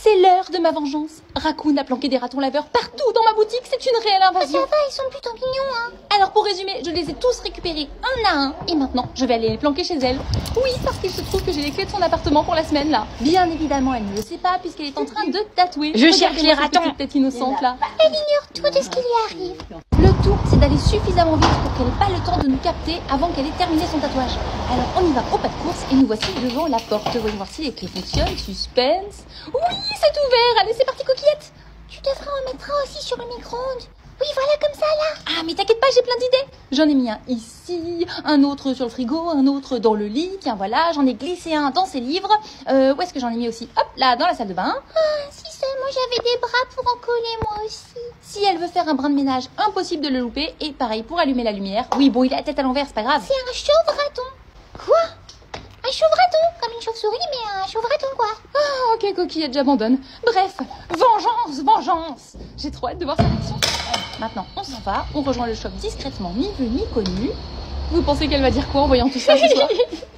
C'est l'heure de ma vengeance. Raccoon a planqué des ratons laveurs partout dans ma boutique, c'est une réelle invasion. Ça va, ils sont plutôt mignons, hein. Alors pour résumer, je les ai tous récupérés un à un. Et maintenant, je vais aller les planquer chez elle. Oui, parce qu'il se trouve que j'ai les clés de son appartement pour la semaine là. Bien évidemment, elle ne le sait pas puisqu'elle est en train de tatouer. Je cherche les ratons. Cette tête innocente là. Elle ignore tout de ce qui lui arrive. Le tout, c'est d'aller suffisamment vite pour qu'elle n'ait pas le temps de nous capter avant qu'elle ait terminé son tatouage. Alors on y va au pas de course et nous voici devant la porte. Voyons voir si les clés fonctionnent. Suspense. Oui, c'est ouvert. Allez, c'est parti, coquillette. Tu devrais en mettre un aussi sur le micro-ondes. Oui, voilà, comme ça, là. Ah, mais t'inquiète pas, j'ai plein d'idées. J'en ai mis un ici, un autre sur le frigo, un autre dans le lit. Tiens, voilà, j'en ai glissé un dans ses livres. Où est-ce que j'en ai mis aussi? Hop, là, dans la salle de bain. Ah, si seulement j'avais des bras pour en coller, moi aussi. Si elle veut faire un brin de ménage, impossible de le louper. Et pareil, pour allumer la lumière. Oui, bon, il a la tête à l'envers, c'est pas grave. C'est un chauve-raton. Quoi? Un chauve-raton, comme une chauve-souris, mais un chauve-raton, quoi. Ah, ok, coquillette, j'abandonne. Bref, vengeance, vengeance. J'ai trop hâte de voir sa réaction. Maintenant, on s'en va, on rejoint le shop discrètement, ni vu ni connu. Vous pensez qu'elle va dire quoi en voyant tout ça ce soir?